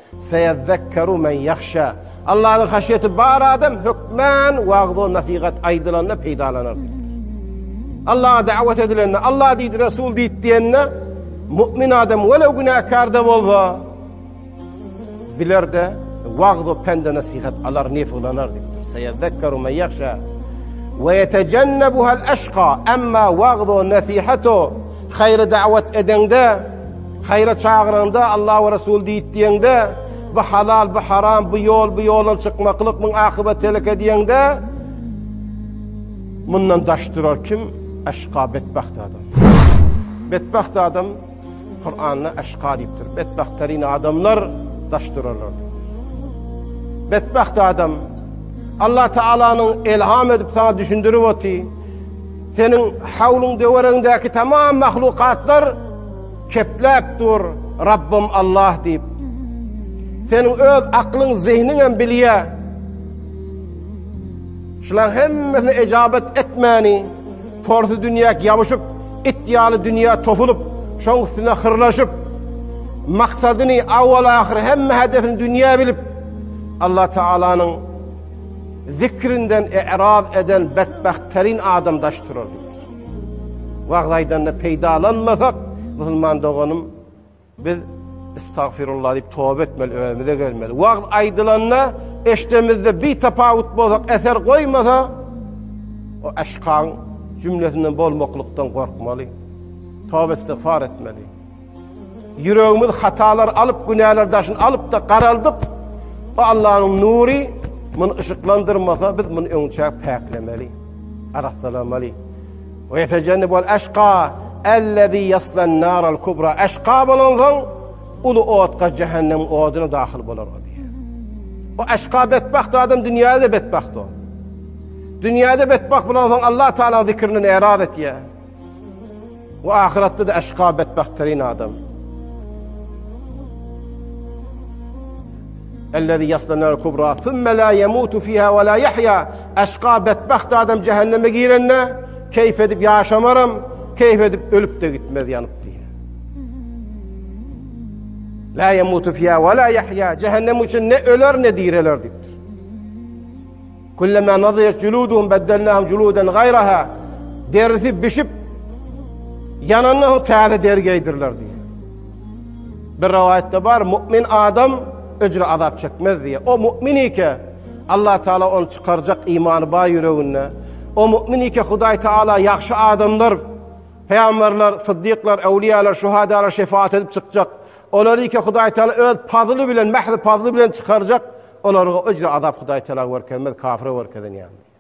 Seyezekkeru men yakhşa. Allah'ın haşiyeti bar adam hükmen vağzu nasihat aydılanna peydalanır. Allah'a davet edilenne, Allah deydi, Resul deydi diyenne, mümin adam velev günahkar da bolsa biler de vağzu pende nasihat alar nefilanır deydir. Seyezekkeru men yakhşa ve yetecennebuha'l eşqa. Amma vağzu nasihatu hayra davet edende, hayra çağıranda, Allah ve Resul deydi diyende, bu halal, bu haram, bu yolun çıkmaklık, bu akıbet teleke diyende, bundan daştırar kim? Eşqa, bedbaht adam. Bedbaht adam, Kur'an'la eşqa deyiptir. Bedbahtların adamlar daştırarlar. Bedbaht adam, Allah Teala'nın ilham edip sana düşündürüp oti, senin havlun deverindeki tamam mahlukatlar keplektur, Rabbim Allah deyip, senin öz aklın, zihninen biliye, şulan hemmesine icabet etmeni, torsu dünyak yavuşup, iddialı dünya tofulup, şun üstüne hırlaşıp, maksadını avval ahir hemme hedefini dünya bilip, Allah Teala'nın zikrinden i'raz eden bedbahtlerin adamdaştırır. Vağdaydan da peydalanmasak, Müslüman doğanım, biz estağfirullah deyip tövbe etmeli, önümüze gelmeli. Vaqt aydılanla eştemizde bir tafavut bolsak, eser koymasa, o eşkan cümlesinden bolmakluktan korkmalı. Tövbe istiğfar etmeli. Yüreğimiz hatalar alıp, günahlardaşın alıp da karaldıp, o Allah'ın nuri bunu ışıklandırmasa, biz bunu önce peklemeli, arastalamalı. Ve yetecennebul eşqa ellezî yaslan nâral kubra. Eşqa bolansan, ulu oğutka cehennem oğuduna dahil bolar o diye. O eşqa bedbaht adam dünyada da bedbaht o. Dünyada bedbaht bolansan Allah Teala zikrinin irad et ya. Ve ahirette de eşqa bedbahtlerin adam. Ellezî yaslan nâral kubra thumme lâ yemûtu fîhâ ve lâ yahya. Eşqa bedbaht adam cehenneme girenne, keyif edip yaşamarım, keyif edip ölüp de gitmez yanıp diye. La yemutu fiha ve la yahya. Cehennem için ne öler ne direler diptir. Kullama nadiyat culuduhum beddelnahum culuden gayraha. Derisi bişip yananına Teala dergeydirler diye. Bir rivayette var, mümin adam öcre azap çekmez diye. O mümin ike Allah Teala onu çıkaracak imanı bağ yüreğine. O mümin ike Huday Teala yakşı adamlar, peygamberler, sıddıklar, evliyalar, şuhadalar şefaat edip çıkacak. Onları ki Huday Teala öz fazlı bilen, mahzı fazlı bilen çıkaracak. Onları öcre azap Huday Teala verkenmez, kafire verkeden yani.